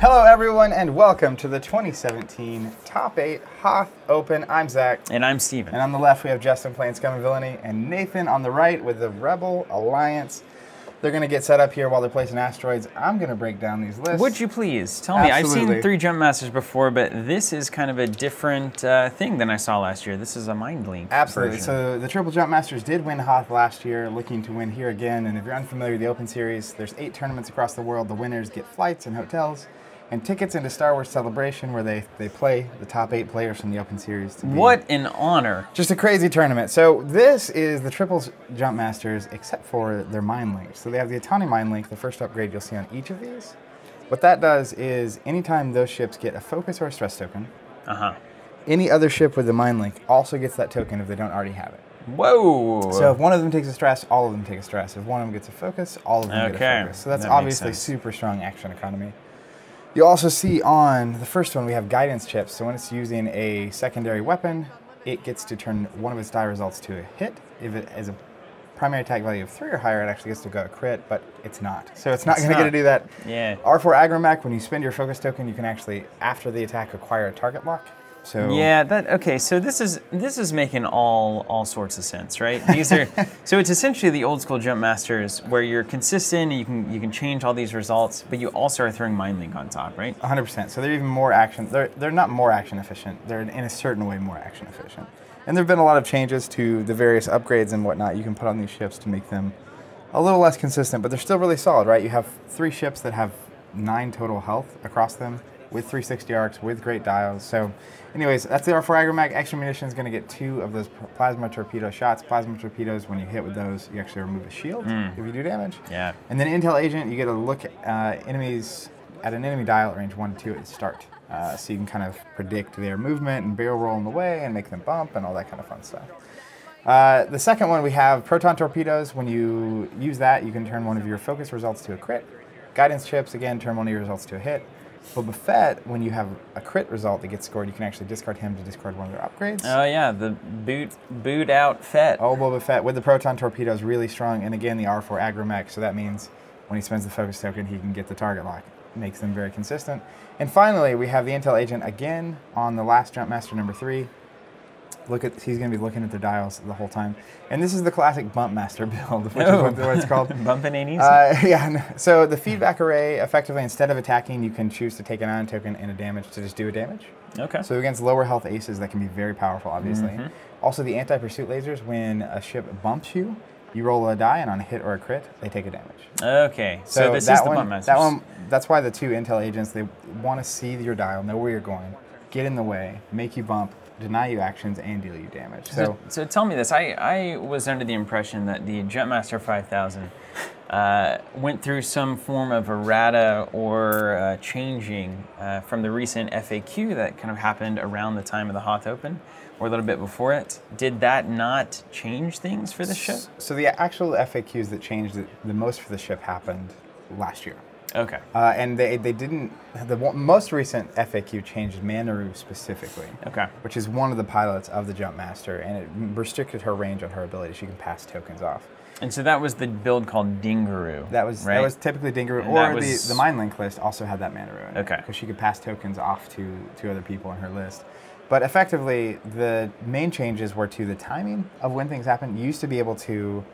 Hello everyone and welcome to the 2017 Top 8 Hoth Open. I'm Zach. And I'm Steven. And on the left we have Justin playing Scum Villainy and Nathan on the right with the Rebel Alliance. They're going to get set up here while they're placing asteroids. I'm going to break down these lists. Would you please? Tell me. Absolutely. I've seen 3 Jumpmasters before, but this is kind of a different thing than I saw last year. This is a Mind Link Absolutely. version. So the Triple Jumpmasters did win Hoth last year, looking to win here again. And if you're unfamiliar with the Open Series, there's 8 tournaments across the world. The winners get flights and hotels and tickets into Star Wars Celebration, where they play the top 8 players from the Open Series. What an honor. Just a crazy tournament. So this is the Triples Jumpmasters, except for their Mind Link. So they have the Atani Mind Link, the first upgrade you'll see on each of these. What that does is anytime those ships get a focus or a stress token, any other ship with the Mind Link also gets that token if they don't already have it. Whoa! So if one of them takes a stress, all of them take a stress. If one of them gets a focus, all of them get a focus. So that's obviously super strong action economy. You also see on the first one we have guidance chips. So when it's using a secondary weapon, it gets to turn one of its die results to a hit. If it has a primary attack value of 3 or higher, it actually gets to go a crit, but it's not. So it's not going to get to do that. Yeah. R4 Agromech, when you spend your focus token, you can actually, after the attack, acquire a target lock. So yeah, okay. So this is making all sorts of sense, right? These are so it's essentially the old school Jumpmasters where you're consistent, and you can change all these results, but you also are throwing Mind Link on top, right? 100%. So they're even more action. They're not more action efficient. They're in a certain way more action efficient. And there've been a lot of changes to the various upgrades and whatnot you can put on these ships to make them a little less consistent, but they're still really solid, right? You have 3 ships that have 9 total health across them, with 360 arcs, with great dials. So anyways, that's the R4 Agromech. Extra munition is going to get 2 of those plasma torpedo shots. Plasma torpedoes, when you hit with those, you actually remove a shield if you do damage. Yeah. And then Intel Agent, you get a look at enemies at an enemy dial at range 1 to 2 at start. So you can kind of predict their movement and barrel roll in the way and make them bump and all that kind of fun stuff. The second one, we have proton torpedoes. When you use that, you can turn one of your focus results to a crit. Guidance chips, again, turn one of your results to a hit. Boba Fett, when you have a crit result that gets scored, you can actually discard him to discard one of their upgrades. Oh yeah, the boot out Fett. Oh, Boba Fett with the proton torpedo is really strong, and again the R4 Agromech, so that means when he spends the focus token, he can get the target lock. Makes them very consistent. And finally, we have the Intel Agent again on the last Jumpmaster number 3. He's going to be looking at the dials the whole time. And this is the classic Bump Master build, which is what it's called. Bumping ain't easy. Yeah. So the feedback array, effectively, instead of attacking, you can choose to take an ion token and a damage to just do a damage. Okay. So against lower health aces, that can be very powerful, obviously. Also, the anti-pursuit lasers, when a ship bumps you, you roll a die, and on a hit or a crit, they take a damage. Okay. So this is the Bump Masters. That's why the 2 Intel Agents, they want to see your dial, know where you're going, get in the way, make you bump, deny you actions, and deal you damage. So tell me this. I was under the impression that the Jumpmaster 5000 went through some form of errata or changing from the recent FAQ that kind of happened around the time of the Hoth Open, or a little bit before it. Did that not change things for the ship? So the actual FAQs that changed the most for the ship happened last year. Okay. And they didn't. The most recent FAQ changed Manaru specifically. Okay. Which is one of the pilots of the Jumpmaster, and it restricted her range on her ability. She can pass tokens off. And so that was the build called Dingaroo. That was typically Dingaroo, or the Mind Link list also had that Manaru in it. Okay. Because she could pass tokens off to other people on her list. But effectively, the main changes were to the timing of when things happen. You used to be able to,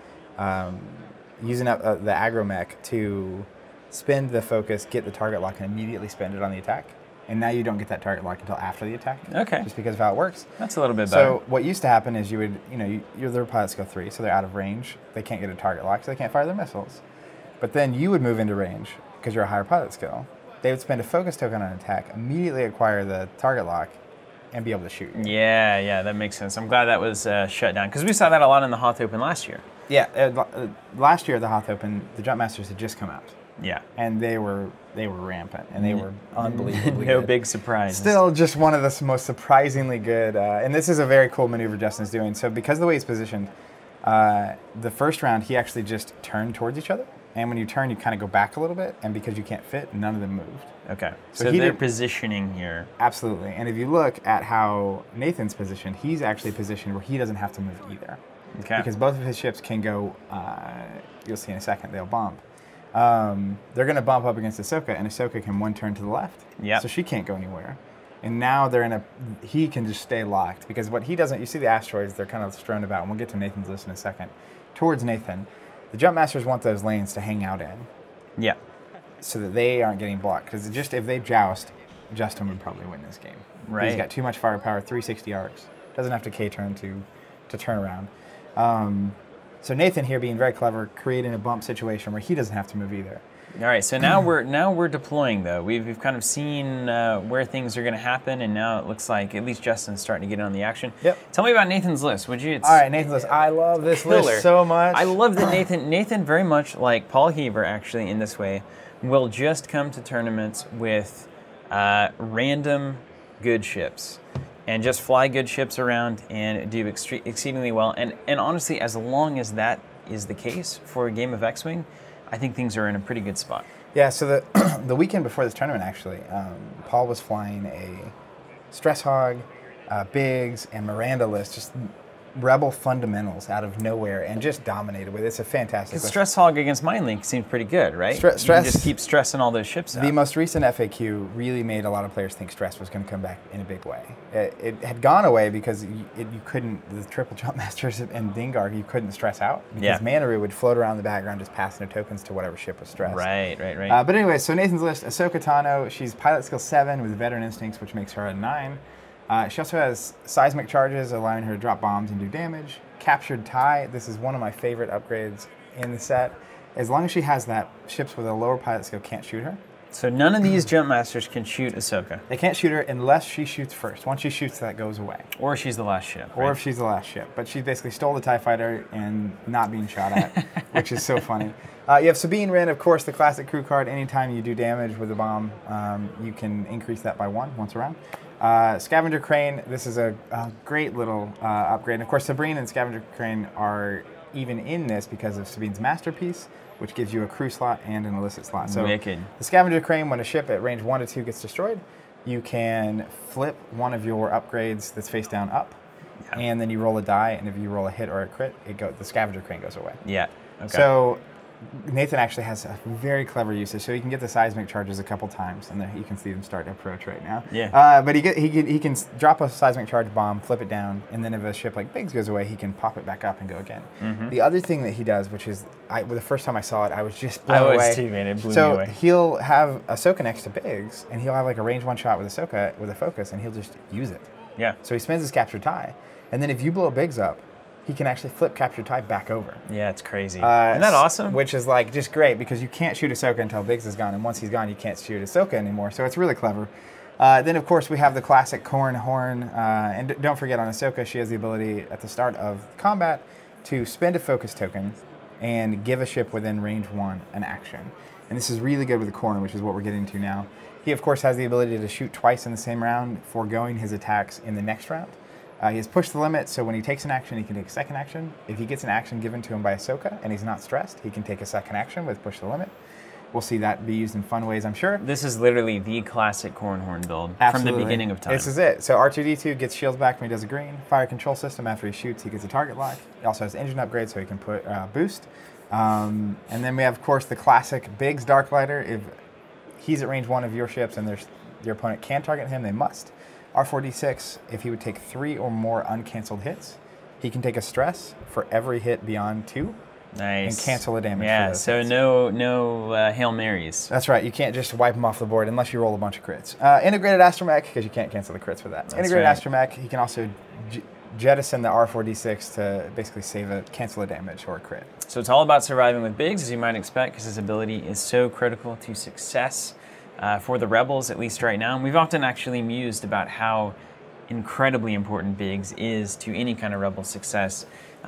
using the Agromech to spend the focus, get the target lock, and immediately spend it on the attack. And now you don't get that target lock until after the attack. Okay. Just because of how it works. That's a little bit better. So what used to happen is you would, their pilots go 3, so they're out of range. They can't get a target lock, so they can't fire their missiles. But then you would move into range because you're a higher pilot skill. They would spend a focus token on an attack, immediately acquire the target lock, and be able to shoot. Yeah, that makes sense. I'm glad that was shut down, because we saw that a lot in the Hoth Open last year. Yeah, last year at the Hoth Open, the Jumpmasters had just come out. Yeah. And they were rampant, and they were unbelievably no good. big surprise. Still just one of the most surprisingly good, and this is a very cool maneuver Justin's doing. So because of the way he's positioned, the first round, he actually just turned towards each other. And when you turn, you kind of go back a little bit, and because you can't fit, none of them moved. Okay, so they're positioning here. Absolutely, and if you look at how Nathan's positioned, he's actually positioned where he doesn't have to move either. Okay. Because both of his ships can go, you'll see in a second, they'll bump. they're going to bump up against Ahsoka, and Ahsoka can one turn to the left. Yep. So she can't go anywhere. And now he can just stay locked, because what he doesn't, you see the asteroids, they're kind of strewn about, and we'll get to Nathan's list in a second. Towards Nathan, the Jumpmasters want those lanes to hang out in. Yeah. So that they aren't getting blocked, because just if they joust, Justin would probably win this game. Right. He's got too much firepower, 360 arcs. Doesn't have to K-turn to turn around. So Nathan here being very clever, creating a bump situation where he doesn't have to move either. All right, so now we're deploying though. We've kind of seen where things are going to happen, and now it looks like at least Justin's starting to get in on the action. Yep. Tell me about Nathan's list, would you? All right, Nathan's list. I love this list so much. I love that Nathan very much like Paul Heaver actually in this way will just come to tournaments with random good ships and just fly good ships around and do exceedingly well. And honestly, as long as that is the case for a game of X-Wing, I think things are in a pretty good spot. Yeah, so the weekend before this tournament, actually, Paul was flying a Stress Hog, Biggs, and Miranda list, just Rebel fundamentals out of nowhere, and just dominated with it. It's a fantastic list. Stress Hog against Mind Link seems pretty good, right? Stress, you can just keep stressing all those ships out. The most recent FAQ really made a lot of players think Stress was going to come back in a big way. It had gone away because you couldn't, the triple Jumpmasters and Dingar, you couldn't stress out, because Manaru would float around the background just passing their tokens to whatever ship was stressed. Right. But anyway, so Nathan's list, Ahsoka Tano, she's pilot skill 7 with veteran instincts, which makes her a 9. She also has seismic charges, allowing her to drop bombs and do damage. Captured TIE, this is one of my favorite upgrades in the set. As long as she has that, ships with a lower pilot skill can't shoot her. So none of these Jumpmasters can shoot Ahsoka. They can't shoot her unless she shoots first. Once she shoots, that goes away. Or she's the last ship. Or right? if she's the last ship. But she basically stole the TIE fighter and not being shot at, which is so funny. You have Sabine Wren, of course, the classic crew card. Anytime you do damage with a bomb, you can increase that by 1 once around. Scavenger Crane, this is a great little upgrade. And of course, Sabine and Scavenger Crane are even in this because of Sabine's Masterpiece, which gives you a crew slot and an illicit slot. So wicked. The Scavenger Crane, when a ship at range 1 to 2 gets destroyed, you can flip one of your upgrades that's face down up, and then you roll a die, and if you roll a hit or a crit, the Scavenger Crane goes away. Yeah. Okay. So Nathan actually has a very clever usage, so he can get the seismic charges a couple times, and there you can see them start to approach right now. Yeah. But he can drop a seismic charge bomb, flip it down, and then if a ship like Biggs goes away, he can pop it back up and go again. Mm-hmm. The other thing that he does, which is, the first time I saw it, I was just blown away. I was too, man. It blew me away. So he'll have Ahsoka next to Biggs, and he'll have like a range 1 shot with Ahsoka with a focus, and he'll just use it. Yeah. So he spends his Captured TIE, and then if you blow Biggs up, he can actually flip Captured TIE back over. Yeah, it's crazy. Isn't that awesome? Which is like just great, because you can't shoot Ahsoka until Biggs is gone, and once he's gone, you can't shoot Ahsoka anymore. So it's really clever. Then of course we have the classic Corn Horn, and don't forget on Ahsoka, she has the ability at the start of combat to spend a focus token and give a ship within range 1 an action. And this is really good with the Corn, which is what we're getting to now. He of course has the ability to shoot twice in the same round, foregoing his attacks in the next round. He has pushed the limit, so when he takes an action, he can take a second action. If he gets an action given to him by Ahsoka and he's not stressed, he can take a second action with push the limit. We'll see that be used in fun ways, I'm sure. This is literally the classic Cornhorn build from the beginning of time. This is it. So R2-D2 gets shields back when he does a green. Fire control system, after he shoots, he gets a target lock. He also has engine upgrade, so he can put boost. And then we have, of course, the classic Biggs Darklighter. If he's at range 1 of your ships and your opponent can target him, they must. R4-D6, if he would take 3 or more uncancelled hits, he can take a stress for every hit beyond 2. Nice. And cancel the damage. Yeah, for those so hits. no Hail Marys. That's right. You can't just wipe them off the board unless you roll a bunch of crits. Integrated Astromech, because you can't cancel the crits for that. Integrated Astromech, he can also jettison the R4-D6 to basically cancel a damage or a crit. So it's all about surviving with Biggs, as you might expect, because his ability is so critical to success. For the Rebels, at least right now. And we've often actually mused about how incredibly important Biggs is to any kind of Rebel success.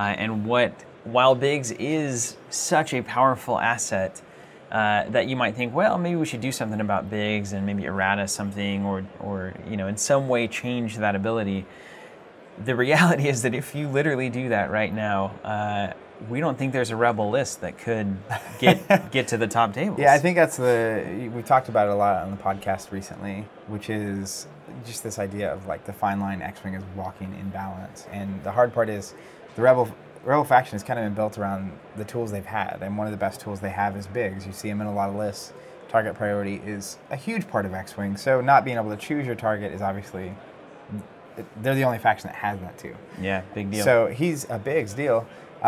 While Biggs is such a powerful asset, that you might think, well, maybe we should do something about Biggs and maybe errata something or in some way change that ability. The reality is that if you literally do that right now, we don't think there's a Rebel list that could get to the top tables. Yeah, I think we've talked about it a lot on the podcast recently, which is just this idea of like the fine line X-Wing is walking in balance. And the hard part is the Rebel Rebel faction has kind of been built around the tools they've had, and one of the best tools they have is Biggs. You see them in a lot of lists. Target priority is a huge part of X-Wing, so not being able to choose your target is obviously, they're the only faction that has that too. Yeah, big deal. So he's a Biggs deal.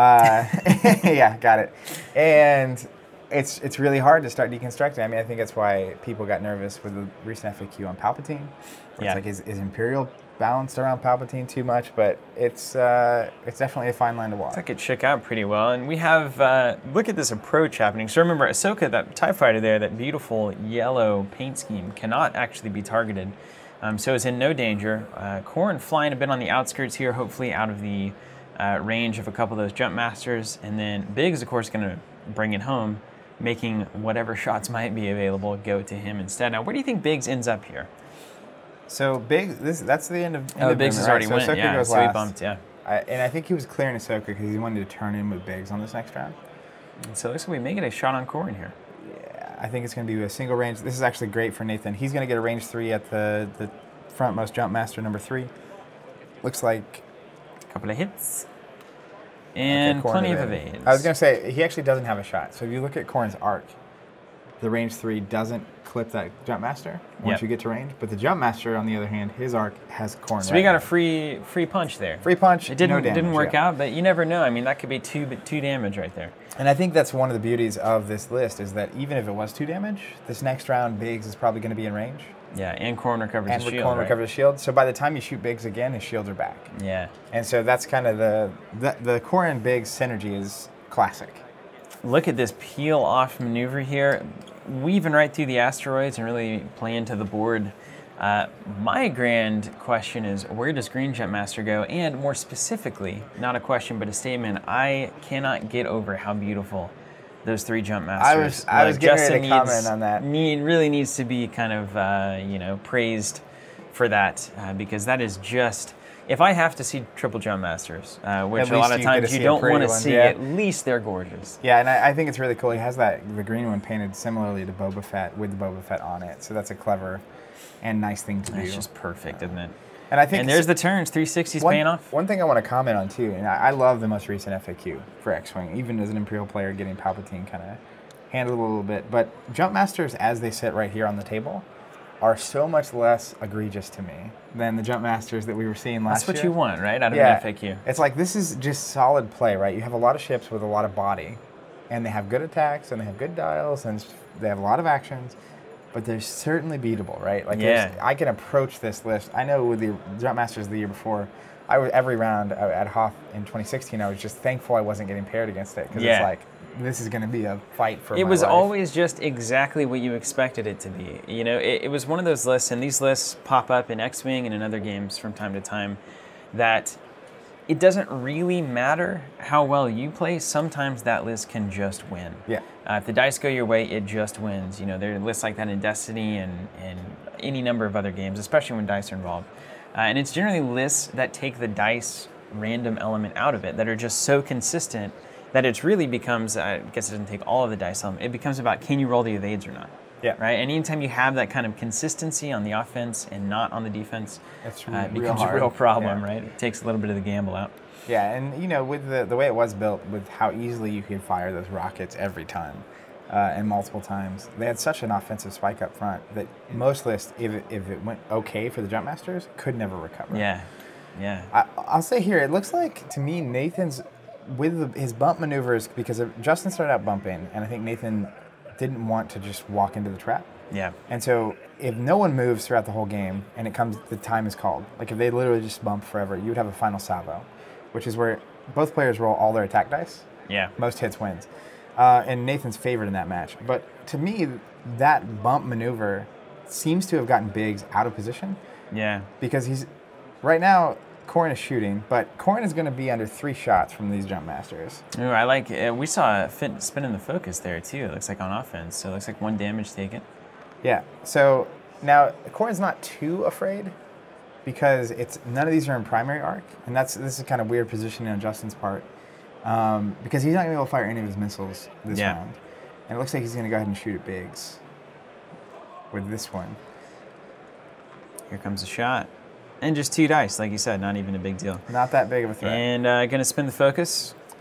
Yeah, got it. And it's really hard to start deconstructing. I mean, I think that's why people got nervous with the recent FAQ on Palpatine. It's like, is Imperial balanced around Palpatine too much? But it's definitely a fine line to walk. I think it shook out pretty well. And we have, look at this approach happening. So remember, Ahsoka, that TIE fighter there, that beautiful yellow paint scheme, cannot actually be targeted. So it's in no danger. Corrin flying a bit on the outskirts here, hopefully out of the range of a couple of those Jumpmasters. And then Biggs, of course, going to bring it home, making whatever shots might be available go to him instead. Now, where do you think Biggs ends up here? So Biggs, that's the end of. Biggs has already went. Yeah, goes so last. he bumped. Yeah. And I think he was clearing Ahsoka because he wanted to turn in with Biggs on this next round. And so it looks like we may get a shot on Corrin here. Yeah, I think it's going to be a single range. This is actually great for Nathan. He's going to get a range 3 at the frontmost Jumpmaster number 3. Looks like a couple of hits. And plenty of evades. I was going to say, he actually doesn't have a shot. So if you look at Corrin's arc, the range 3 doesn't clip that Jumpmaster once you get to range. But the Jumpmaster, on the other hand, his arc has Corrin. So we got a free punch there. Free punch, it didn't, no damage, didn't work out, but you never know. I mean, that could be two damage right there. And I think that's one of the beauties of this list is that even if it was 2 damage, this next round Biggs is probably going to be in range. Yeah, and Corrin recovers his shield. And Corrin recovers his shield. So by the time you shoot Biggs again, his shields are back. Yeah. And so that's kind of the Corrin Biggs synergy is classic. Look at this peel off maneuver here. Weaving right through the asteroids and really play into the board. My grand question is, where does Green Jumpmaster go? And more specifically, not a question but a statement, I cannot get over how beautiful those 3 Jumpmasters. I was getting ready to comment on that. Really needs to be kind of praised for that because that is just. If I have to see triple Jumpmasters, which a lot of times you don't want to see, at least they're gorgeous. Yeah, and I think it's really cool. He has the green one painted similarly to Boba Fett with the Boba Fett on it. So that's a clever and nice thing to do. It's just perfect, isn't it? And I think and there's the turns, 360s paying off. One thing I want to comment on too, and I love the most recent FAQ for X-Wing, even as an Imperial player getting Palpatine kind of handled a little bit. But Jumpmasters, as they sit right here on the table, are so much less egregious to me than the Jumpmasters that we were seeing last year. That's what you want, right, out of an FAQ. It's like, this is just solid play, right? You have a lot of ships with a lot of body, and they have good attacks, and they have good dials, and they have a lot of actions, but they're certainly beatable, right? Like, I can approach this list. I know with the Jumpmasters the year before, every round at Hoth in 2016, I was just thankful I wasn't getting paired against it, because it's like, this is going to be a fight for my life. It was always just exactly what you expected it to be. You know, it was one of those lists, and these lists pop up in X-Wing and in other games from time to time, that it doesn't really matter how well you play. Sometimes that list can just win. Yeah. If the dice go your way, it just wins. You know, there are lists like that in Destiny and any number of other games, especially when dice are involved. And it's generally lists that take the dice random element out of it, that are just so consistent that it really becomes, I guess it doesn't take all of the dice element, it becomes about can you roll the evades or not. Yeah. Right? And anytime you have that kind of consistency on the offense and not on the defense, it becomes a real problem, right? It takes a little bit of the gamble out. Yeah, and you know, with the way it was built, with how easily you could fire those rockets every time, and multiple times, they had such an offensive spike up front that most lists, if it went okay for the Jumpmasters, could never recover. Yeah, yeah. I'll say here, it looks like, to me, Nathan's, with his bump maneuvers, because Justin started out bumping, and I think Nathan didn't want to just walk into the trap. Yeah. And so if no one moves throughout the whole game, and the time is called, like if they literally just bump forever, you would have a final salvo, which is where both players roll all their attack dice. Yeah. Most hits wins. And Nathan's favored in that match. But to me, that bump maneuver seems to have gotten Biggs out of position. Yeah. Because right now, Corrin is shooting, but Corrin is going to be under 3 shots from these Jumpmasters. Ooh, I like it. We saw Finn spin in the focus there too. It looks like on offense, so it looks like 1 damage taken. Yeah. So now Corrin's not too afraid because none of these are in primary arc, and this is kind of weird positioning on Justin's part because he's not going to be able to fire any of his missiles this round, and it looks like he's going to go ahead and shoot at Biggs with this one. Here comes a shot. And just 2 dice, like you said, not even a big deal. Not that big of a threat. And going to spin the focus.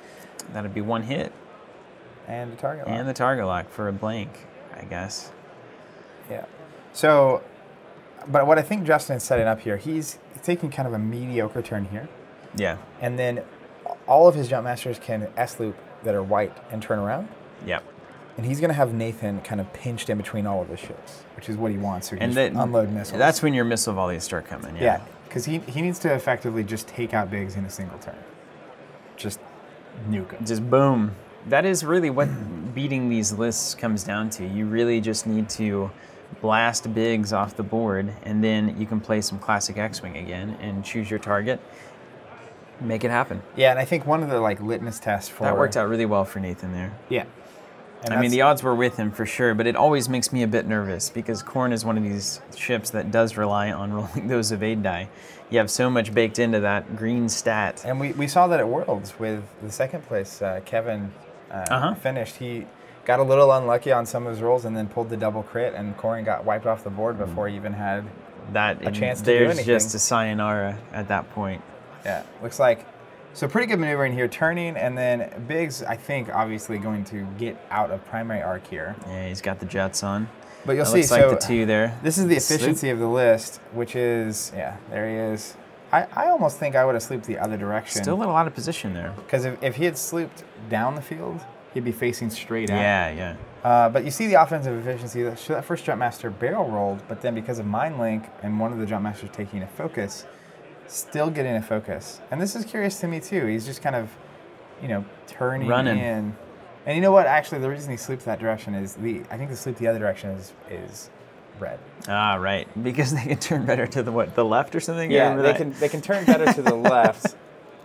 That'd be one hit. And the target lock. And the target lock for a blank, I guess. Yeah. So, but what I think Justin is setting up here, he's taking kind of a mediocre turn here. Yeah. And then all of his Jumpmasters can S-loop that are white and turn around. Yep. And he's going to have Nathan kind of pinched in between all of his ships, which is what he wants. So he And can unload missiles. That's when your missile volleys start coming. Yeah, because he needs to effectively just take out Biggs in a single turn. Just nuke him. Just boom. That is really what beating these lists comes down to. You really just need to blast Biggs off the board, and then you can play some classic X-Wing again and choose your target. Make it happen. Yeah, and I think one of the litmus tests for... That worked out really well for Nathan there. Yeah. I mean, the odds were with him for sure, but it always makes me a bit nervous because Khorne is one of these ships that does rely on rolling those evade die. You have so much baked into that green stat. And we saw that at Worlds with the second place Kevin finished. He got a little unlucky on some of his rolls and then pulled the double crit, and Khorne got wiped off the board before he even had a chance to do anything. There's just a sayonara at that point. Yeah, looks like... So pretty good maneuvering here, turning, and then Biggs, I think, obviously going to get out of primary arc here. Yeah, he's got the jets on. But you'll see, looks like the two there. This is the efficiency of the list, which is, yeah, there he is. I almost think I would have slooped the other direction. Still a lot of position there. Because if he had slooped down the field, he'd be facing straight out. Yeah, yeah. But you see the offensive efficiency. That first Jumpmaster barrel rolled, but then because of Mind Link and one of the Jumpmasters taking a focus, still getting a focus. And this is curious to me too. He's just kind of, turning running in. And you know what? Actually, the reason he sleeps that direction is I think the sleep the other direction is red. Ah, right. Because they can turn better to the left or something. Yeah, they can turn better to the left.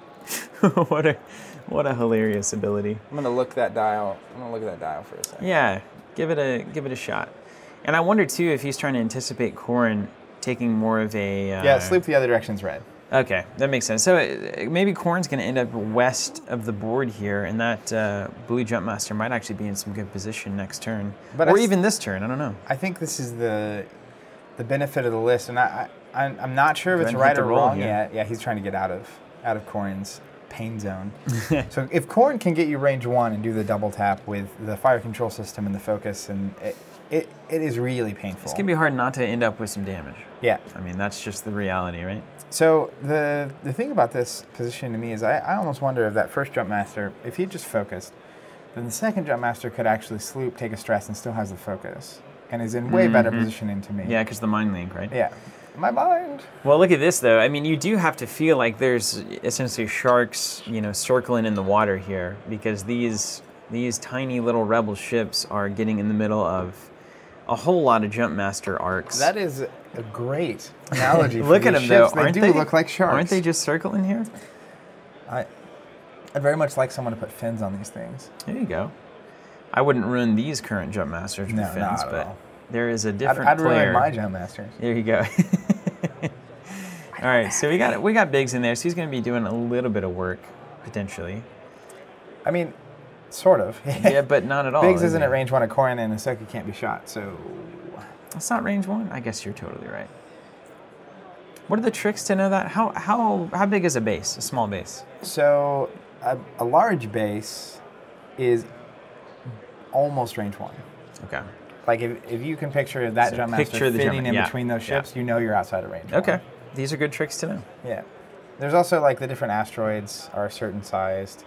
What a hilarious ability. I'm gonna look that dial. I'm gonna look at that dial for a second. Yeah, give it a shot. And I wonder too if he's trying to anticipate Khorne taking more of a... yeah, sleep the other direction's red. Okay, that makes sense. So maybe Khorne's going to end up west of the board here, and that blue Jumpmaster might actually be in some good position next turn. But or even this turn, I don't know. I think this is the benefit of the list, and I'm not sure if it's right or wrong yet. Yeah, he's trying to get out of Khorne's pain zone. So if Khorne can get you range 1 and do the double tap with the fire control system and the focus, and it is really painful. It's going to be hard not to end up with some damage. Yeah. I mean, that's just the reality, right? So the thing about this position to me is I almost wonder if that first Jumpmaster, if he just focused, then the second Jumpmaster could actually sloop, take a stress, and still has the focus, and is in way better positioning to me. Yeah, because the Mind Link, right? Yeah. My mind. Well, look at this, though. I mean, you do have to feel like there's essentially sharks, circling in the water here, because these tiny little rebel ships are getting in the middle of a whole lot of Jumpmaster arcs. That is a great analogy. Look at them, ships. though. They do look like sharks. Aren't they just circling here? I'd very much like someone to put fins on these things. There you go. I wouldn't ruin these current Jumpmasters with fins, but there is a different I'd player. ruin my Jumpmasters. There you go. All right, so we got Biggs in there, so he's going to be doing a little bit of work potentially. I mean, sort of. Yeah, but not at all. Biggs isn't at range 1 of Khorne, and Ahsoka can't be shot, so... That's not range 1? I guess you're totally right. What are the tricks to know that? How big is a base, a small base? So, a large base is almost range 1. Okay. Like, if you can picture that Jumpmaster fitting in between those ships, you know you're outside of range 1. Okay. These are good tricks to know. Yeah. There's also, the different asteroids are a certain sized.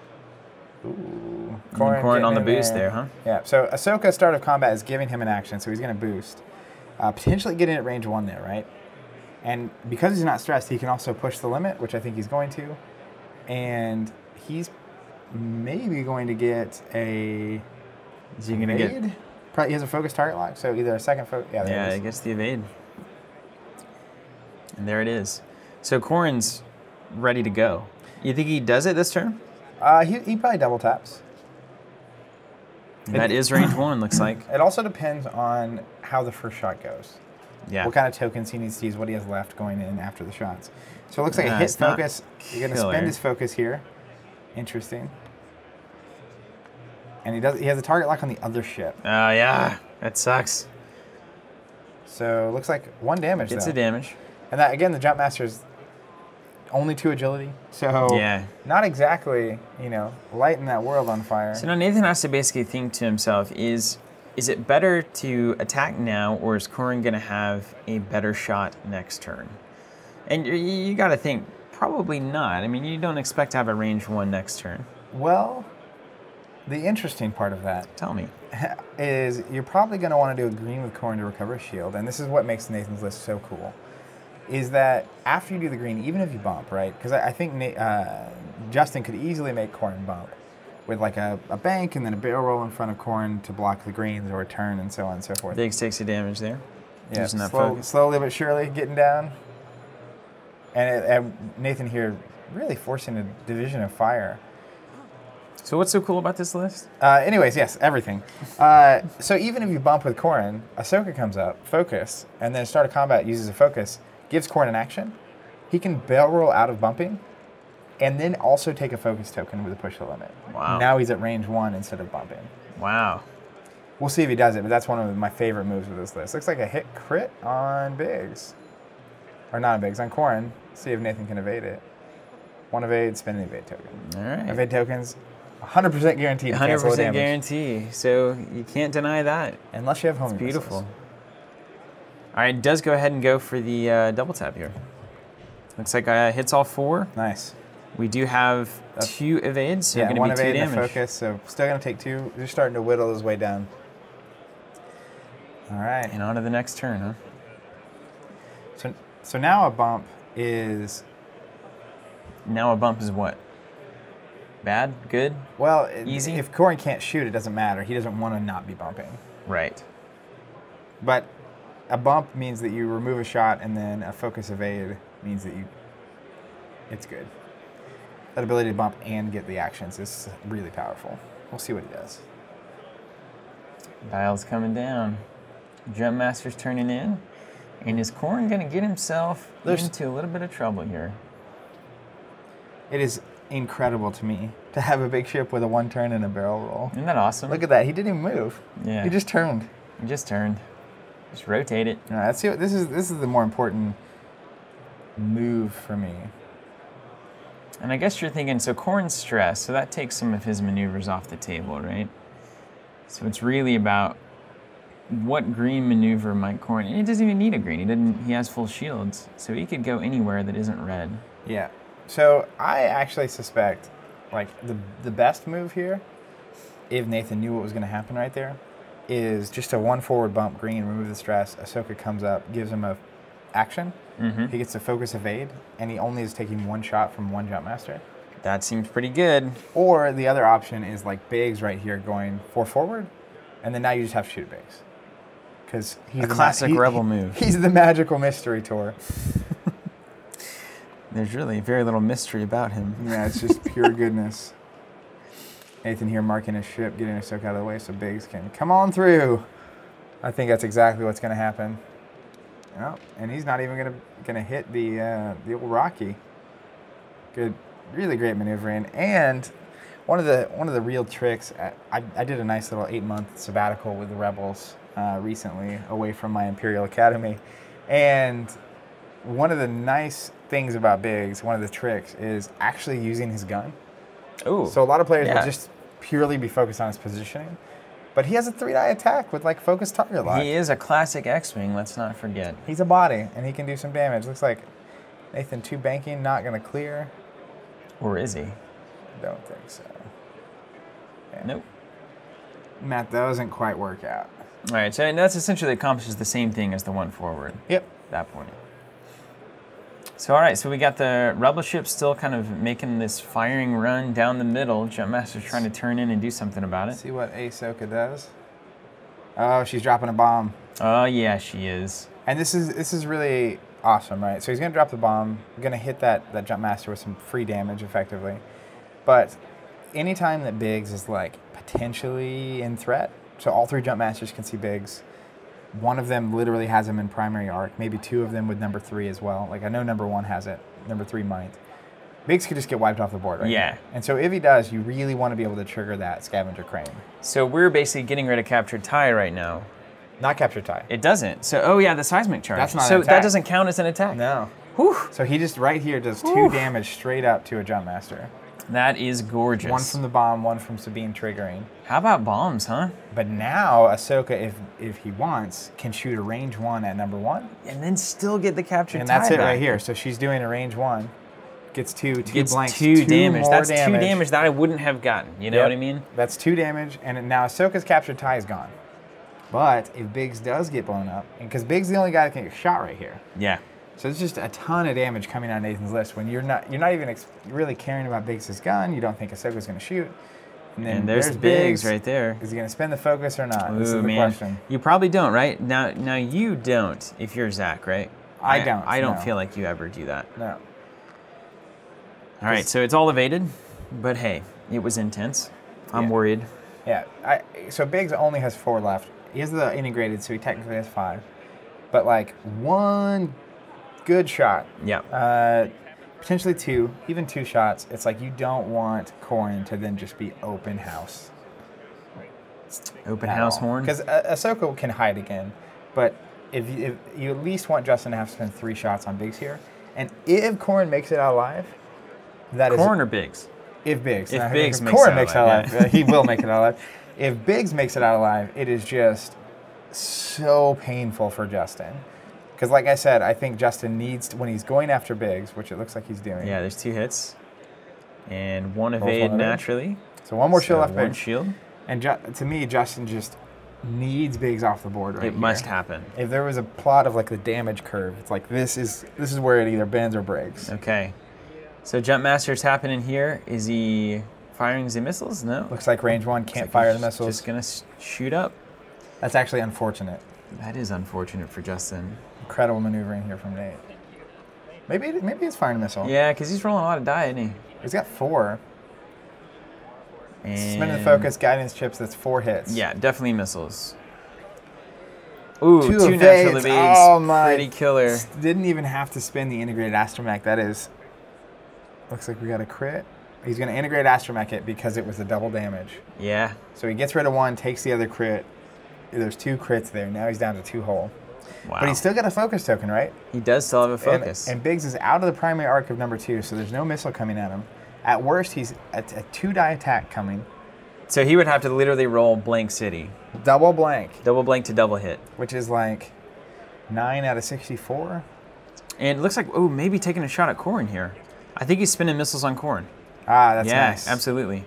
Ooh. Khorne on the boost there, huh? Yeah, so Ahsoka start of combat is giving him an action, so he's going to boost. Potentially getting at range 1 there, right? And because he's not stressed, he can also push the limit, which I think he's going to. And he's maybe going to get a... Is he going to get... Probably, he has a focus target lock, so either a second focus... Yeah, he gets the evade. And there it is. So Khorne's ready to go. You think he does it this turn? He probably double taps. That is range 1, looks like. It also depends on how the first shot goes. Yeah. What kind of tokens he needs to use, what he has left going in after the shots. So it looks like a hit focus. You're going to spend his focus here. Interesting. And he has a target lock on the other ship. Yeah. That sucks. So it looks like 1 damage, Gets a damage. And that, again, the Jumpmasters only 2 agility. So Yeah. not exactly, lighting that world on fire. So now Nathan has to basically think to himself, is it better to attack now, or is Corrin going to have a better shot next turn? And you got to think, probably not. I mean, you don't expect to have a range 1 next turn. Well, the interesting part of that Tell me. is you're probably going to want to do a green with Corrin to recover a shield, and this is what makes Nathan's list so cool, is that after you do the green, even if you bump, right? Because I think Justin could easily make Corrin bump with like a bank and then a barrel roll in front of Corrin to block the greens or a turn and so on and so forth. Biggs takes the damage there. Yeah, Using that focus. slowly but surely getting down. And Nathan here really forcing a division of fire. So what's so cool about this list? Anyways, yes, everything. So even if you bump with Corrin, Ahsoka comes up, focus, and then start a combat, uses a focus, gives Corrin an action. He can barrel roll out of bumping, and then also take a focus token with a push the limit. Wow. Now he's at range 1 instead of bumping. Wow. We'll see if he does it, but that's one of my favorite moves with this list. Looks like a hit crit on Biggs. Or not on Biggs, on Corrin. See if Nathan can evade it. 1 evade, spend an evade token. All right. Evade tokens, 100% guaranteed to cancel 100% damage. guarantee. So you can't deny that. Unless you have homing Beautiful. missiles. All right, does go ahead and go for the double tap here. Looks like hits all 4. Nice. We do have 2 evades, so Yeah, going 1 to be 2 evade and a damage. focus, so still going to take 2. Just starting to whittle his way down. All right. And on to the next turn, huh? So now a bump is... Now a bump is what? Bad? Good? Well, Easy? if Corrin can't shoot, it doesn't matter. He doesn't want to not be bumping. Right. But a bump means that you remove a shot, and then a focus evade means that it's good. That ability to bump and get the actions is really powerful. We'll see what he does. Dial's coming down. Jumpmasters turning in. And is Corrin going to get himself into a little bit of trouble here? It is incredible to me to have a big ship with a 1 turn and a barrel roll. Isn't that awesome? Look at that. He didn't even move. Yeah. He just turned. He just turned. Just rotate it. All right, let's see what this is the more important move for me. And I guess you're thinking, so Corrin's stressed, so that takes some of his maneuvers off the table, right? So it's really about what green maneuver might Corrin, and he doesn't even need a green. He has full shields, so he could go anywhere that isn't red. Yeah. So I actually suspect, like, the best move here, if Nathan knew what was going to happen right there, is just a 1 forward bump green, remove the stress. Ahsoka comes up, gives him a action. Mm-hmm. He gets a focus evade, and he only is taking 1 shot from 1 Jumpmaster. That seems pretty good. Or the other option is like Biggs right here going 4 forward, and then now you just have to shoot Biggs. Because he's a classic rebel move. He's the magical mystery tour. There's really very little mystery about him. Yeah, it's just pure goodness. Nathan here marking his ship, getting Ahsoka out of the way so Biggs can come on through. I think that's exactly what's going to happen. Oh, and he's not even gonna hit the old Rocky. Good, really great maneuvering. And one of the real tricks. I did a nice little 8-month sabbatical with the Rebels recently, away from my Imperial Academy, and one of the nice things about Biggs, one of the tricks, is actually using his gun. Oh, So a lot of players will just purely be focused on his positioning. But he has a 3-die attack with like focused target lock. He is a classic X-Wing, let's not forget. He's a body, and he can do some damage. Looks like Nathan 2 banking, not going to clear. Or is he? Don't think so. Yeah. Nope. Matt, that doesn't quite work out. All right, so that's essentially accomplishes the same thing as the 1 forward. Yep. At that point. So, all right, so we got the Rebel ship still kind of making this firing run down the middle. Jumpmaster's trying to turn in and do something about it. See what Ahsoka does. Oh, she's dropping a bomb. Oh, yeah, she is. And this is really awesome, right? So he's going to drop the bomb, going to hit that Jumpmaster with some free damage, effectively. But anytime that Biggs is, like, potentially in threat, so all 3 Jumpmasters can see Biggs. One of them literally has him in primary arc, maybe 2 of them with number 3 as well. Like, I know number 1 has it, number 3 might. Biggs could just get wiped off the board, right? Yeah. And so if he does, you really want to be able to trigger that scavenger crane. So we're basically getting rid of Captured TIE right now. Not Captured TIE. It doesn't. So, oh yeah, the seismic charge. That's not so an attack. that doesn't count as an attack. No. Whew. So he just right here does 2 damage straight up to a Jumpmaster. That is gorgeous. 1 from the bomb, 1 from Sabine triggering. How about bombs, huh? But now Ahsoka, if he wants, can shoot a range 1 at number 1. And then still get the captured And tie that's it back. right here. So she's doing a range 1. Gets 2 Gets blanks. 2 damage. More That's damage. 2 damage that I wouldn't have gotten. You know what I mean? That's 2 damage. And now Ahsoka's captured tie is gone. But if Biggs does get blown up, and because Biggs is the only guy that can get shot right here. Yeah. So it's just a ton of damage coming out of Nathan's list when you're not even really caring about Biggs' gun. You don't think Ahsoka's going to shoot. And then there's Biggs right there. Is he going to spend the focus or not? Ooh, this is the man. question. You probably don't, right? Now you don't if you're Zach, right? I don't. I don't no. feel like you ever do that. No. All right, so it's all evaded, but hey, it was intense. I'm worried. Yeah. So Biggs only has 4 left. He has the integrated, so he technically has 5. But like 1 good shot. Yeah. Potentially 2, even 2 shots. It's like you don't want Corrin to then just be open house. Open house horn. Because Ahsoka can hide again, but if you at least want Justin to have to spend 3 shots on Biggs here, and if Corrin makes it out alive, that is Corrin or Biggs? If Biggs. If now, Biggs if makes Corrin it makes it out out alive, alive, he will make it out alive. If Biggs makes it out alive, it is just so painful for Justin. Because like I said, I think Justin needs, when he's going after Biggs, which it looks like he's doing. Yeah, there's 2 hits. And 1 evade naturally. So 1 more shield off 1 Biggs. shield. And to me, Justin just needs Biggs off the board right here. It must happen. If there was a plot of like the damage curve, it's like this is where it either bends or breaks. Okay. So Jumpmasters happening here. Is he firing the missiles? No. Looks like range 1 can't Like fire he's the missiles. Just gonna shoot up. That's actually unfortunate. That is unfortunate for Justin. Incredible maneuvering here from Nate. Maybe it's firing a missile. Yeah, because he's rolling a lot of die, isn't he? He's got 4. And Spinning the focus, guidance chips, that's 4 hits. Yeah, definitely missiles. Ooh, 2 evades. natural evades. Oh my. Pretty killer. Didn't even have to spin the integrated astromech. That is. Looks like we got a crit. He's going to integrate astromech it because it was a double damage. Yeah. So he gets rid of 1, takes the other crit. There's 2 crits there. Now he's down to 2 whole. Wow. But he's still got a focus token, right? He does still have a focus. And Biggs is out of the primary arc of number 2, so there's no missile coming at him. At worst, he's at a 2-die attack coming. So he would have to literally roll blank city. Double blank. Double blank to double hit. Which is like 9 out of 64. And it looks like, oh, maybe taking a shot at Corrin here. I think he's spinning missiles on Corrin. Ah, that's yeah, nice. Absolutely.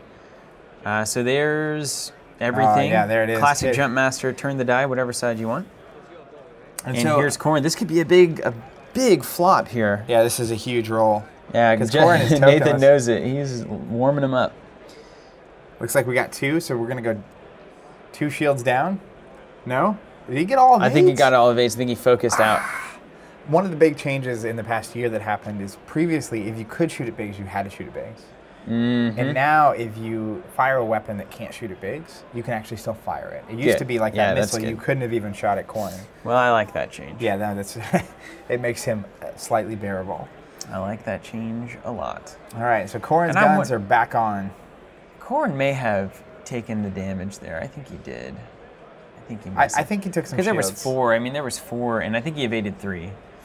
So there's everything. Yeah, there it is. Classic Jumpmaster, turn the die, whatever side you want. And so, here's Corrin. This could be a big flop here. Yeah, this is a huge roll. Yeah, because Corrin is Nathan knows it. He's warming him up. Looks like we got 2, so we're going to go 2 shields down. No? Did he get all of these? I think he got all of eight. I think he focused out. One of the big changes in the past year that happened is previously, if you could shoot at Biggs, you had to shoot at Biggs. Mm-hmm. And now, if you fire a weapon that can't shoot at Biggs, you can actually still fire it. It used to be like that missile you couldn't have even shot at Corrin. Well, I like that change. Yeah, no, that's it makes him slightly bearable. I like that change a lot. All right, so Corrin's guns are back on. Corrin may have taken the damage there. I think he did. I think he missed. I think he took some because shields. there was 4. I mean, there was 4, and I think he evaded 3.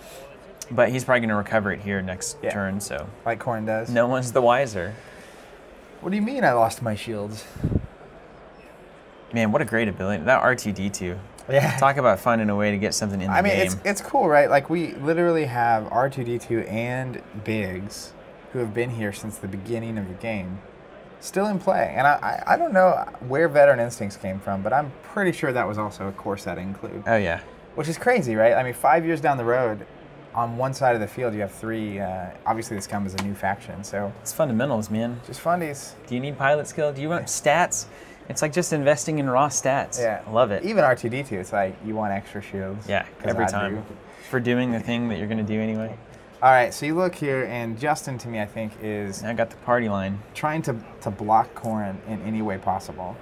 But he's probably going to recover it here next turn, so. Like Corrin does. No one's the wiser. What do you mean I lost my shields? Man, what a great ability. That R2-D2. Yeah. Talk about finding a way to get something in the game. I mean, it's cool, right? Like, we literally have R2-D2 and Biggs, who have been here since the beginning of the game, still in play. And I don't know where Veteran Instincts came from, but I'm pretty sure that was also a core set include. Oh, yeah. Which is crazy, right? I mean, 5 years down the road, on one side of the field, you have 3. Obviously, the Scum is a new faction, so. It's fundamentals, man. Just fundies. Do you need pilot skill? Do you want stats? It's like just investing in raw stats. Yeah. I love it. Even R2-D2, it's like you want extra shields. Yeah, every time. For doing the thing that you're going to do anyway. All right, so you look here, and Justin, to me, I think, is... I got the party line. Trying to block Corrin in any way possible.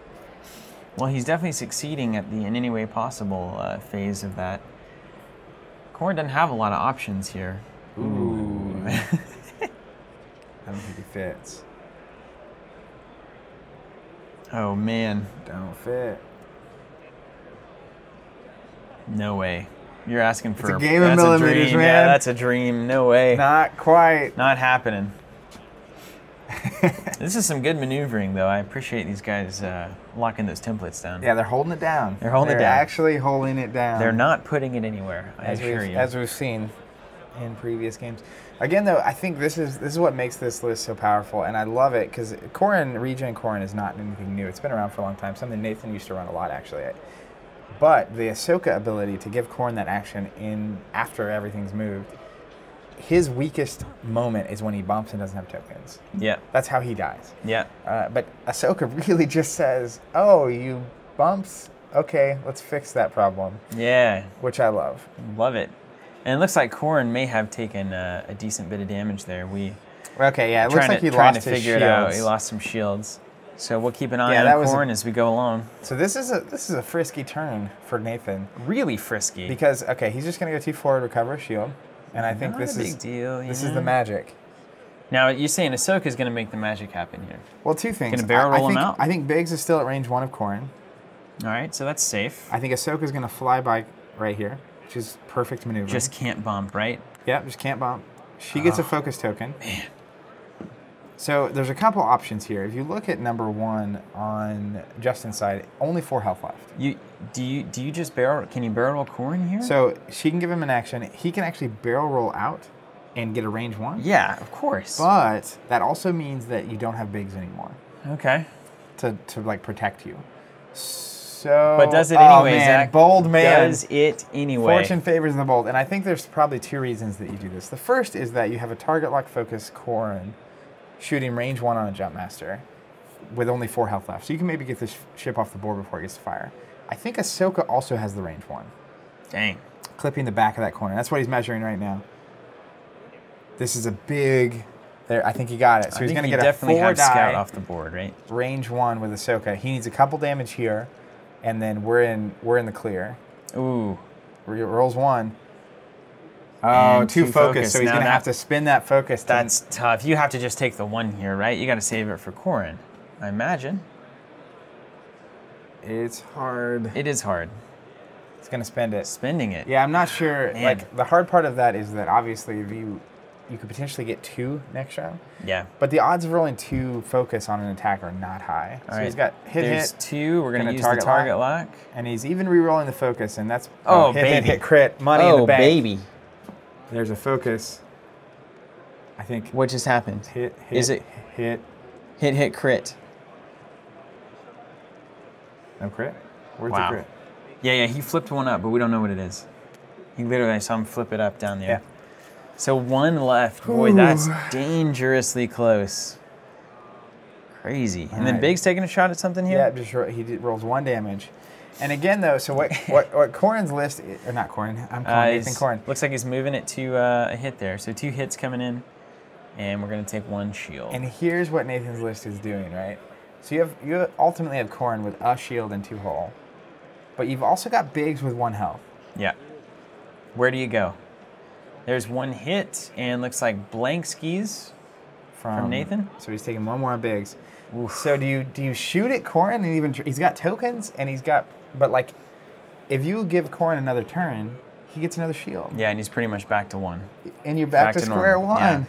Well, he's definitely succeeding at the in any way possible phase of that. Corrin doesn't have a lot of options here. Ooh. I don't think he fits. Oh, man. Don't fit. No way. You're asking for a game of millimeters, dream. man. Yeah, that's a dream. No way. Not quite. Not happening. This is some good maneuvering, though. I appreciate these guys locking those templates down. Yeah, they're holding it down. They're holding it down. They're actually holding it down. They're not putting it anywhere, I assure you. As we've seen in previous games. Again, though, I think this is what makes this list so powerful, and I love it, because regen Corrin is not anything new. It's been around for a long time, something Nathan used to run a lot, actually. But the Ahsoka ability to give Corrin that action in after everything's moved, his weakest moment is when he bumps and doesn't have tokens. Yeah. That's how he dies. Yeah. But Ahsoka really just says, oh, you bumps? Okay, let's fix that problem. Yeah. Which I love. Love it. And it looks like Corrin may have taken a decent bit of damage there. Okay, yeah, it looks like he lost his shields. It out. He lost some shields. So we'll keep an eye on Corrin as we go along. So this is a frisky turn for Nathan. Really frisky. Because, okay, he's just going to go 2 forward, recover a shield. And I think this is a big deal. This is the magic. Now, you're saying Ahsoka is going to make the magic happen here. Well, 2 things. Going to barrel roll him out? I think Biggs is still at range 1 of Corrin. All right, so that's safe. I think Ahsoka is going to fly by right here, which is perfect maneuver. Just can't bump, right? Yep, just can't bump. She gets a focus token. Man. So there's a couple options here. If you look at number 1 on Justin's side, only 4 health left. Do you just barrel? Can you barrel roll Corrin here? So she can give him an action. He can actually barrel roll out and get a range 1. Yeah, of course. But that also means that you don't have Biggs anymore. Okay. To like protect you. So. But does it anyway, man, Zach? Bold man. Does it anyway? Fortune favors the bold, and I think there's probably 2 reasons that you do this. The first is that you have a target lock focus Corrin shooting range 1 on a Jumpmaster with only 4 health left. So you can maybe get this ship off the board before it gets to fire. I think Ahsoka also has the range 1. Dang. Clipping the back of that corner. That's what he's measuring right now. This is a big... There, I think he got it. So he's going to get a 4 die scout off the board, right? Range 1 with Ahsoka. He needs a couple damage here, and then we're in the clear. Ooh. Rolls 1. Oh, And 2 2 focus. So he's going to have to spin that focus. That's tough. You have to just take the 1 here, right? You got to save it for Corrin, I imagine. It's hard. It is hard. It's going to spend it. Spending it. Yeah, I'm not sure. Man. Like, the hard part of that is that obviously if you could potentially get 2 next round. Yeah. But the odds of rolling 2 focus on an attack are not high. All so right. he's got There's hit. 2. We're going to use the target lock. And he's even re-rolling the focus, and that's hit, crit, money in the bank. Baby. There's a focus. I think. What just happened? Hit, Is it hit? Hit, crit. No crit? Where's Wow. the crit? Yeah, he flipped 1 up, but we don't know what it is. He literally, I saw him flip it up down there. Yeah. So 1 left. Boy, that's dangerously close. Crazy. And then right. Biggs taking a shot at something here? Yeah, he rolls 1 damage. And again, though, so what Corrin's list, or not Corrin, I'm calling Nathan Corrin. Looks like he's moving it to a hit there. So 2 hits coming in, and we're going to take 1 shield. And here's what Nathan's list is doing, right? So you ultimately have Corrin with a shield and 2 hull. But you've also got Biggs with 1 health. Yeah. Where do you go? There's 1 hit, and looks like blank skis from Nathan. So he's taking 1 more on Biggs. Oof. So do you shoot at Corrin and even he's got tokens and but like if you give Corrin another turn, he gets another shield. Yeah, and he's pretty much back to 1. And you're back to square normal. 1. Yeah.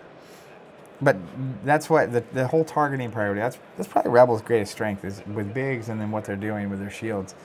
But that's what the whole targeting priority. That's probably Rebel's greatest strength is with Biggs and then what they're doing with their shields.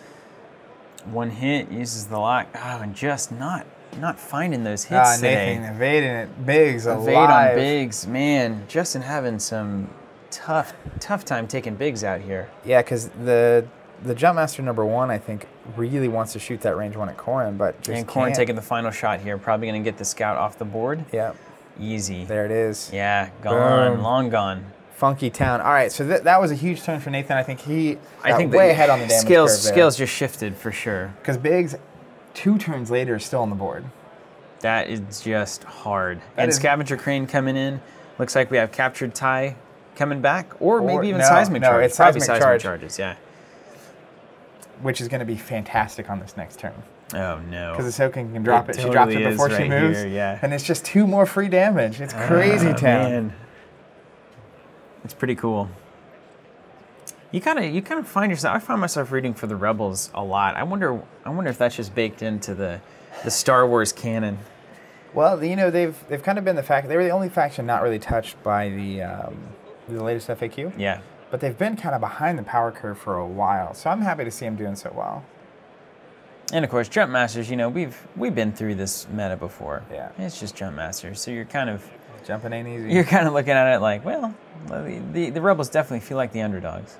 1 hit uses the lock. Oh, and just not finding those hits today. Nathan evading it. Biggs Evade alive. on Biggs, man. Justin having some tough time taking Biggs out here. Yeah, because the Jumpmaster number 1, I think, really wants to shoot that range 1 at Corrin, but just Corrin can't. taking the final shot here. Probably going to get the scout off the board. Yeah. Easy. There it is. Yeah, gone. Boom. Long gone. Funky town. All right, so that was a huge turn for Nathan. I think he got way ahead on the damage curve there. Skills just shifted for sure. Because Biggs, 2 turns later, is still on the board. That is just hard. And Scavenger Crane coming in. Looks like we have Captured TIE coming back, or maybe even Seismic Charge. No, it's Probably Seismic Charges, yeah. Which is going to be fantastic on this next turn. Oh, no. Because Ahsoka can drop it. Totally she drops it before she moves. Here, yeah. And it's just 2 more free damage. It's crazy town. Man. It's pretty cool. You kind of find yourself. I find myself rooting for the Rebels a lot. I wonder if that's just baked into the Star Wars canon. Well, you know, they've kind of been they were the only faction not really touched by the latest FAQ. Yeah. But they've been kind of behind the power curve for a while, so I'm happy to see them doing so well. And of course, Jumpmasters. You know, we've been through this meta before. Yeah. It's just Jumpmasters, so you're kind of jumping ain't easy. You're kind of looking at it like, well, the Rebels definitely feel like the underdogs.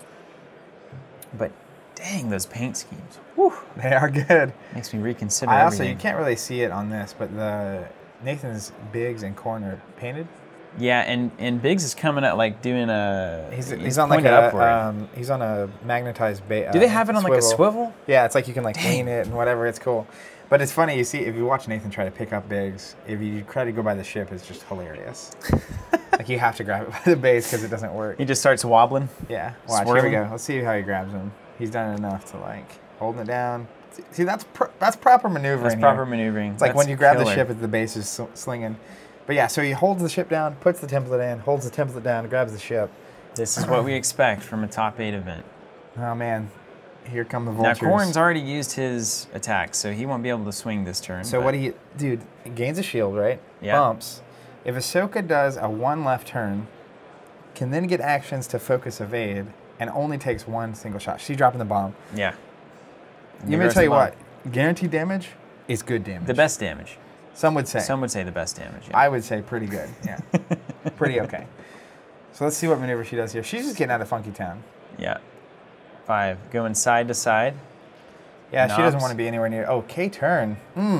But dang, those paint schemes. Whew. They are good. Makes me reconsider everything. You can't really see it on this, but Nathan's Biggs and Corn are painted. Yeah, and Biggs is coming out like doing a. He's on like a he's on a magnetized base. Do they have it on like a swivel? Yeah, it's like you can like lean it and whatever. It's cool. But it's funny, you see, if you watch Nathan try to pick up Biggs, if you try to go by the ship, it's just hilarious. Like you have to grab it by the base because it doesn't work. He just starts wobbling. Yeah. Watch. Swerving. Here we go. Let's see how he grabs him. He's done it enough to like holding it down. See, that's proper maneuvering. That's proper maneuvering. It's like when you grab the ship, the base is slinging. But yeah, so he holds the ship down, puts the template in, holds the template down, grabs the ship. This is what we expect from a top 8 event. Oh man, here come the vultures. Now Corn's already used his attack, so he won't be able to swing this turn. So what dude, he gains a shield, right? Yeah. Bumps. If Ahsoka does a 1 left turn, can then get actions to focus evade, and only takes 1 single shot. She's dropping the bomb. Yeah. Let me tell you what, guaranteed damage is good damage. The best damage. Some would say. Some would say the best damage. Yeah. I would say pretty good. Yeah. Pretty okay. So let's see what maneuver she does here. She's just getting out of Funky Town. Yeah. 5. Going side to side. Yeah, Knobs. She doesn't want to be anywhere near. Oh, K-turn.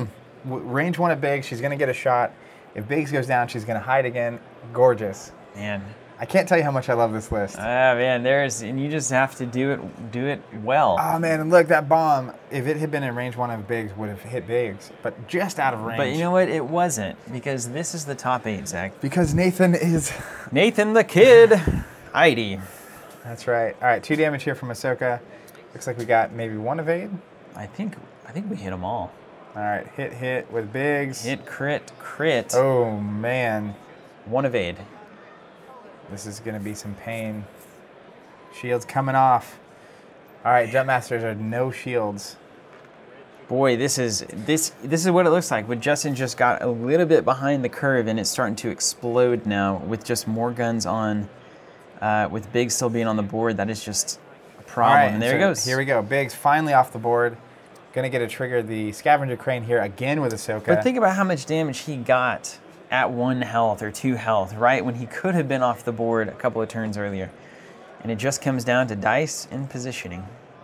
Range 1 of Biggs. She's going to get a shot. If Biggs goes down, she's going to hide again. Gorgeous. Man. I can't tell you how much I love this list. Man, and you just have to do it well. Oh man, and look, that bomb, if it had been in range 1 of Biggs, would have hit Biggs, but just out of range. But you know what? It wasn't, because this is the top 8, Zach. Because Nathan is... Nathan the Kid Eide. That's right. All right, 2 damage here from Ahsoka. Looks like we got maybe 1 evade. I think we hit them all. All right, hit with Biggs. Hit, crit. Oh man. 1 evade. This is going to be some pain. Shields coming off. All right, Jumpmasters are no shields. Boy, this is what it looks like. But Justin just got a little bit behind the curve, and it's starting to explode now with just more guns on. With Biggs still being on the board, that is just a problem. All right, and there he goes. Here we go. Biggs finally off the board. Going to get to trigger the Scavenger Crane here again with Ahsoka. But think about how much damage he got at 1 health or 2 health, right? When he could have been off the board a couple of turns earlier. And it just comes down to dice and positioning.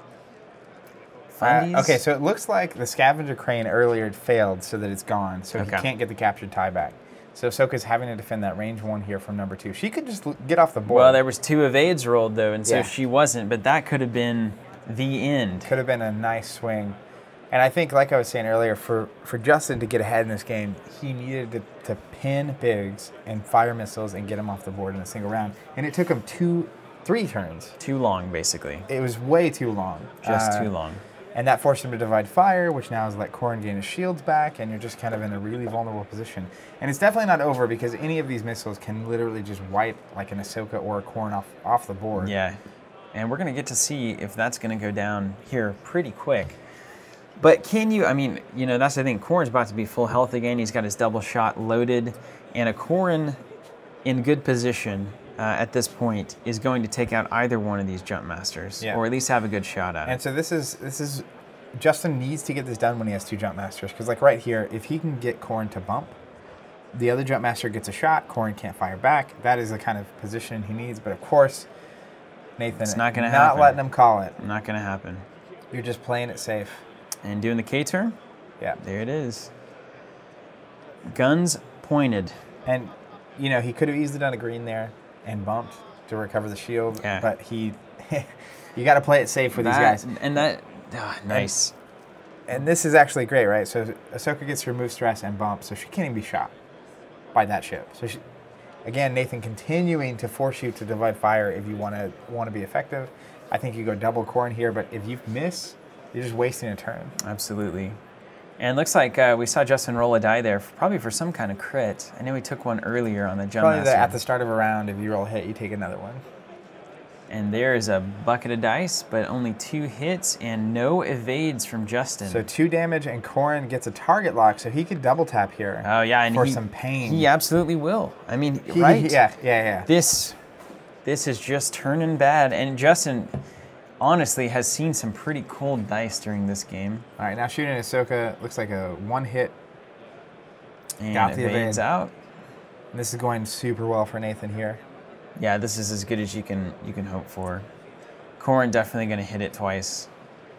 Okay, so it looks like the Scavenger Crane earlier failed so that it's gone. So he can't get the captured tie back. So Ahsoka's having to defend that range 1 here from number 2. She could just get off the board. Well, there was 2 evades rolled, though, and so she wasn't. But that could have been the end. Could have been a nice swing. And I think, like I was saying earlier, for Justin to get ahead in this game, he needed to pin Biggs and fire missiles and get him off the board in a single round. And it took him 3 turns. Too long, basically. It was way too long. Just too long. And that forced him to divide fire, which now has let Corrin gain his shields back, and you're just kind of in a really vulnerable position. And it's definitely not over, because any of these missiles can literally just wipe like an Ahsoka or a Corrin off the board. Yeah. And we're going to get to see if that's going to go down here pretty quick. But can you, I mean, you know, that's the thing. Corrin's about to be full health again. He's got his double shot loaded. And a Corrin in good position at this point is going to take out either one of these Jumpmasters, or at least have a good shot at it. And so this is Justin needs to get this done when he has 2 Jumpmasters, because like right here, if he can get Corrin to bump, the other Jumpmaster gets a shot, Corrin can't fire back. That is the kind of position he needs. But of course, Nathan, it's not going to happen. Not letting him call it. Not going to happen. You're just playing it safe. And doing the K-turn? Yeah. There it is. Guns pointed. And, you know, he could have easily done a green there and bumped to recover the shield. Yeah. But you got to play it safe with these guys. And that, nice. And this is actually great, right? So Ahsoka gets to remove stress and bump, so she can't even be shot by that ship. So again, Nathan continuing to force you to divide fire if you want to be effective. I think you go double Corrin here, but if you miss, you're just wasting a turn. Absolutely. And it looks like we saw Justin roll a die there, probably for some kind of crit. I know he took one earlier on the Jumpmaster. Probably at the start of a round, if you roll a hit, you take another one. And there is a bucket of dice, but only 2 hits and no evades from Justin. So 2 damage, and Corrin gets a target lock, so he could double tap here. Oh yeah, and for some pain. He absolutely will. I mean, right? Yeah. This is just turning bad, and Justin honestly has seen some pretty cold dice during this game. All right, now shooting Ahsoka looks like a 1-hit. And got the evades evade out. This is going super well for Nathan here. Yeah, this is as good as you can hope for. Corrin definitely going to hit it twice.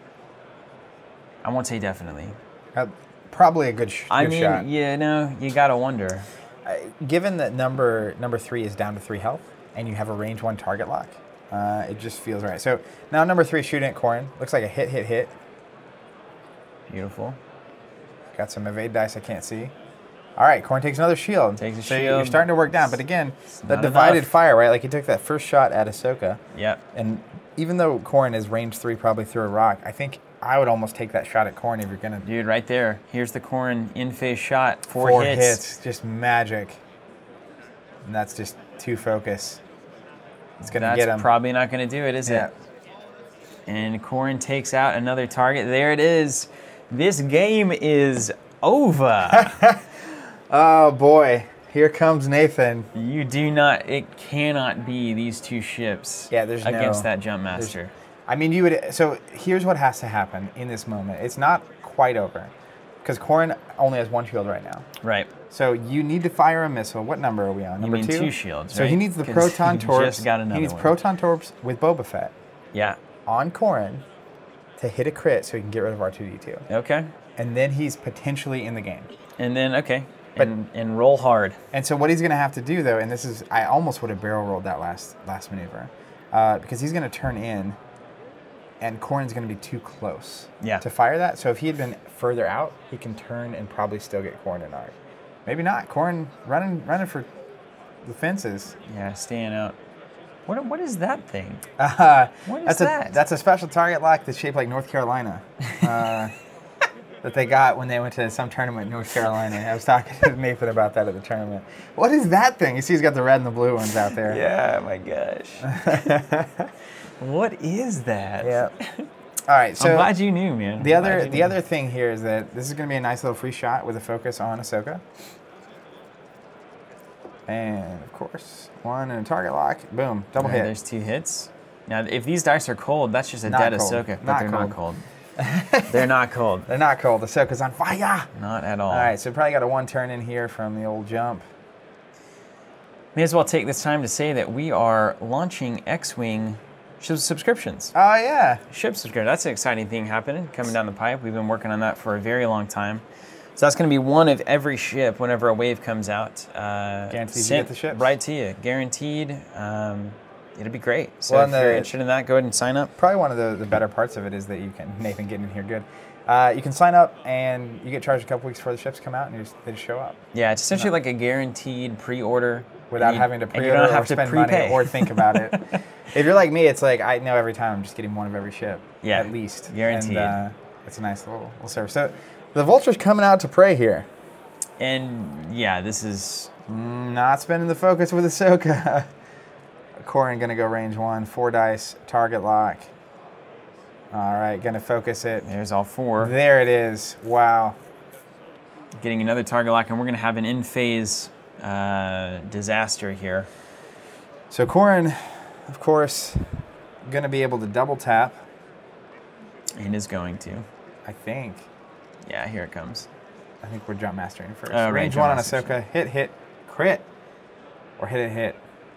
I won't say definitely. Probably a good shot. I mean, you got to wonder. Given that number 3 is down to 3 health, and you have a range 1 target lock, it just feels right. So now number 3 shooting at Corrin. Looks like a hit. Beautiful. Got some evade dice I can't see. All right, Corrin takes another shield. Takes a so shield. You're starting to work down, but again, the divided fire, right? Like he took that first shot at Ahsoka. Yep. And even though Corrin is range 3, probably through a rock, I think I would almost take that shot at Corrin if you're gonna. Dude, right there. Here's the Corrin in-phase shot. 4 4 hits. hits, just magic. And that's just 2 focus. It's gonna get him. That's probably not gonna do it, is it? And Corrin takes out another target. There it is. This game is over. Oh boy, here comes Nathan. You do not, it cannot be these 2 ships against that Jumpmaster. I mean, you would, so here's what has to happen in this moment. It's not quite over, because Corrin only has 1 shield right now. Right. So you need to fire a missile. What number are we on? Number 2? 2 shields, So right? he needs the proton torps. Just got another he needs one. proton torps with Boba Fett. Yeah. On Corrin to hit a crit so he can get rid of R2-D2. Okay. And then he's potentially in the game. And then, okay. And roll hard. And so what he's going to have to do, though, and this is, I almost would have barrel rolled that last maneuver, because he's going to turn in, and Corrin's going to be too close to fire that. So if he had been further out, he can turn and probably still get Corrin and arc. Maybe not. Corrin running for the fences. Yeah, staying out. What is that thing? What is that? That's a special target lock that's shaped like North Carolina. That they got when they went to some tournament in North Carolina. I was talking to Nathan about that at the tournament. What is that thing? You see he's got the red and the blue ones out there. Yeah, my gosh. What is that? Yeah. All right, so I'm glad you knew, man. The other thing here is that this is going to be a nice little free shot with a focus on Ahsoka. And, of course, 1 and a target lock. Boom, double hit. There's 2 hits. Now, if these dice are cold, that's just a Not dead cold. Ahsoka. But Not they're cold. not cold. They're not cold. They're not cold. Ahsoka's on fire. Not at all. All right, so probably got a 1 turn in here from the old jump. May as well take this time to say that we are launching X-Wing subscriptions. Oh, yeah. Ship subscription. That's an exciting thing happening, coming down the pipe. We've been working on that for a very long time. So that's going to be 1 of every ship whenever a wave comes out. Guaranteed you get the ships. Right to you. Guaranteed. It'll be great. So Well, if you're interested in that, go ahead and sign up. Probably one of the better parts of it is that you can, Nathan getting in here good. You can sign up and you get charged a couple weeks before the ships come out and they just show up. Yeah, it's essentially like a guaranteed pre-order. Without having to pre-order you don't or have to spend prepay. money or think about it. If you're like me, it's like I know every time I'm just getting 1 of every ship. Yeah, at least. guaranteed. And it's a nice little service. So the Vulture's coming out to prey here. And yeah, this is... Not spending the focus with Ahsoka. Corrin going to go range 1, 4 dice, target lock. All right, going to focus it. There's all 4. There it is. Wow. Getting another target lock, and we're going to have an in-phase disaster here. So Corrin, of course, going to be able to double tap. And is going to. I think. Yeah, here it comes. I think we're jump mastering first. Right, Range jump 1 on masters. Ahsoka. Hit, crit. Or hit.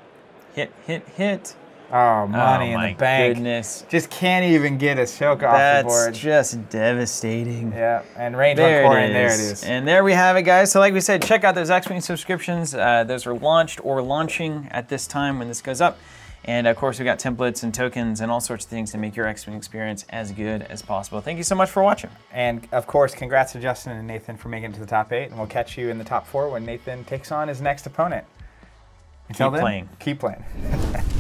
Hit. Oh, money in my the bank. Goodness. Just can't even get Ahsoka off the board. That's just devastating. Yeah, and range There on Corrin, it there it is. is. And there we have it, guys. So like we said, check out those X-Wing subscriptions. Those are launched or launching at this time when this goes up. And of course, we got templates and tokens and all sorts of things to make your X-Wing experience as good as possible. Thank you so much for watching. And of course, congrats to Justin and Nathan for making it to the top 8. And we'll catch you in the top 4 when Nathan takes on his next opponent. Until Keep then, playing. Keep playing.